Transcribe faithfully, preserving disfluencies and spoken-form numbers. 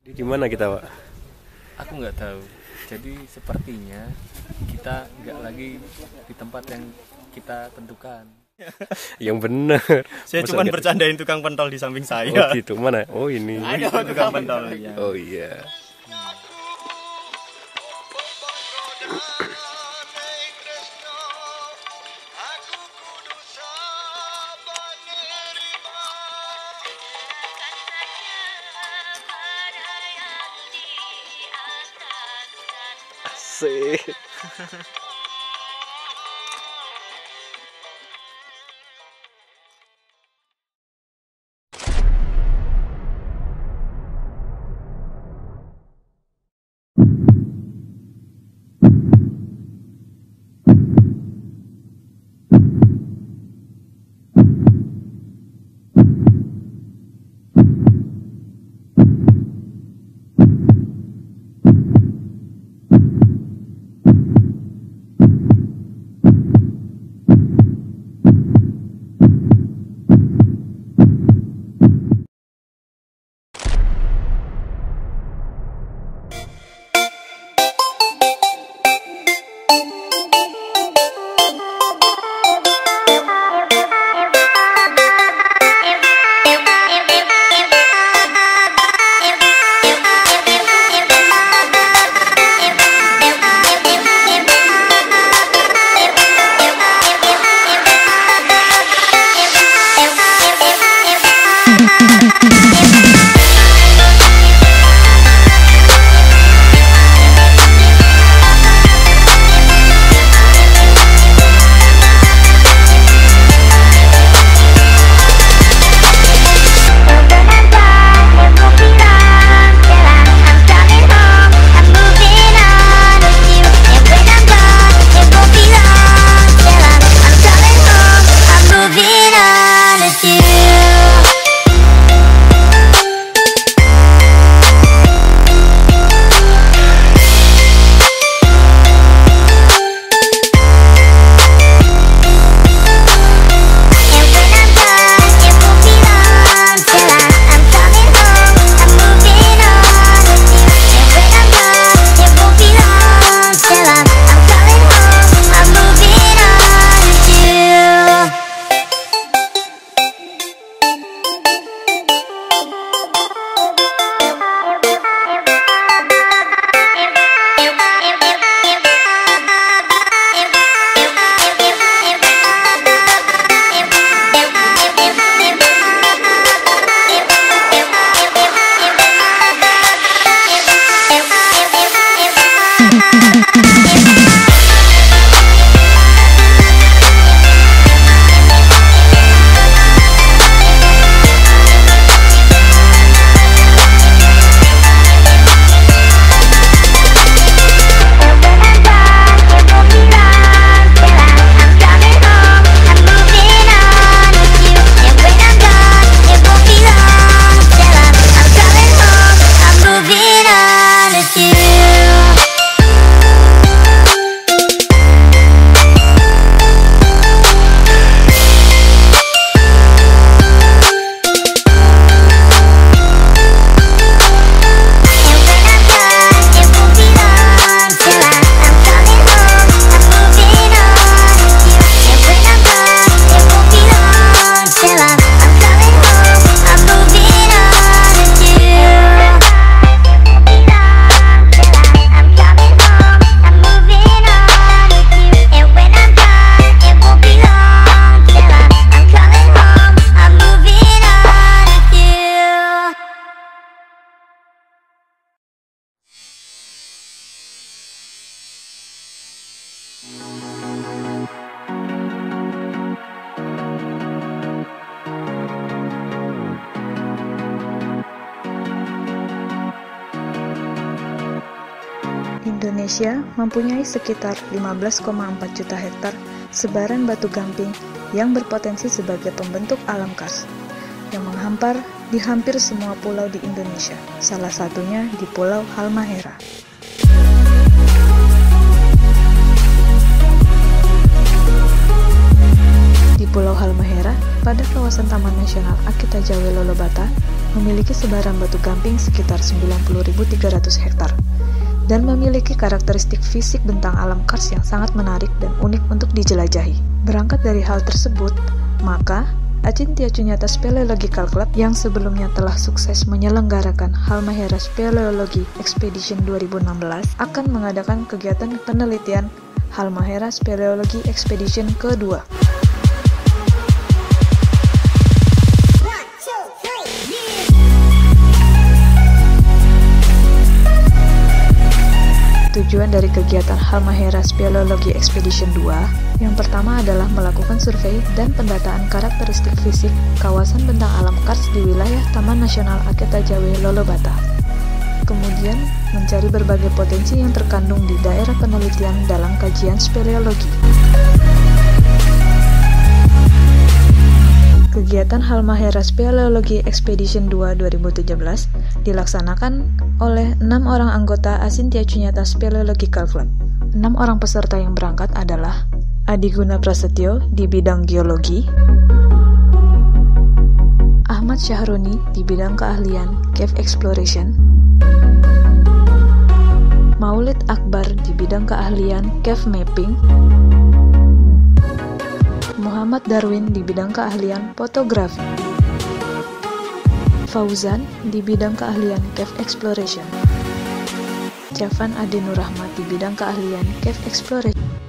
Di mana kita, Pak? Aku nggak tahu. Jadi sepertinya kita nggak lagi di tempat yang kita tentukan. Yang benar. Saya cuma bercandain tukang pentol di samping saya. Oh gitu, mana? Oh ini. Ayo tukang pentol. Ya. Oh iya. Asik. Indonesia mempunyai sekitar lima belas koma empat juta hektar sebaran batu gamping yang berpotensi sebagai pembentuk alam karst yang menghampar di hampir semua pulau di Indonesia, salah satunya di Pulau Halmahera. Di Pulau Halmahera pada kawasan Taman Nasional Akita Jawe Lolobata memiliki sebaran batu gamping sekitar sembilan puluh ribu tiga ratus hektar dan memiliki karakteristik fisik bentang alam kars yang sangat menarik dan unik untuk dijelajahi. Berangkat dari hal tersebut, maka Acintya Cunyata Speleological Club yang sebelumnya telah sukses menyelenggarakan Halmahera Speleology Expedition dua ribu enam belas akan mengadakan kegiatan penelitian Halmahera Speleology Expedition kedua. Tujuan dari kegiatan Halmahera Speleology Expedition dua yang pertama adalah melakukan survei dan pendataan karakteristik fisik kawasan bentang alam kars di wilayah Taman Nasional Akita Jawe Lolobata. Kemudian, mencari berbagai potensi yang terkandung di daerah penelitian dalam kajian speleologi. Kegiatan Halmahera Speleology Expedition dua dua ribu tujuh belas dilaksanakan oleh enam orang anggota Acintya Cunyata Speleological Club. Enam orang peserta yang berangkat adalah Adi Guna Prasetyo di bidang geologi, Ahmad Syahroni di bidang keahlian cave exploration, Maulid Akbar di bidang keahlian cave mapping, Muhammad Darwin di bidang keahlian fotografi, Fauzan di bidang keahlian cave exploration, Javan Adi Nur Rahmat di bidang keahlian cave exploration.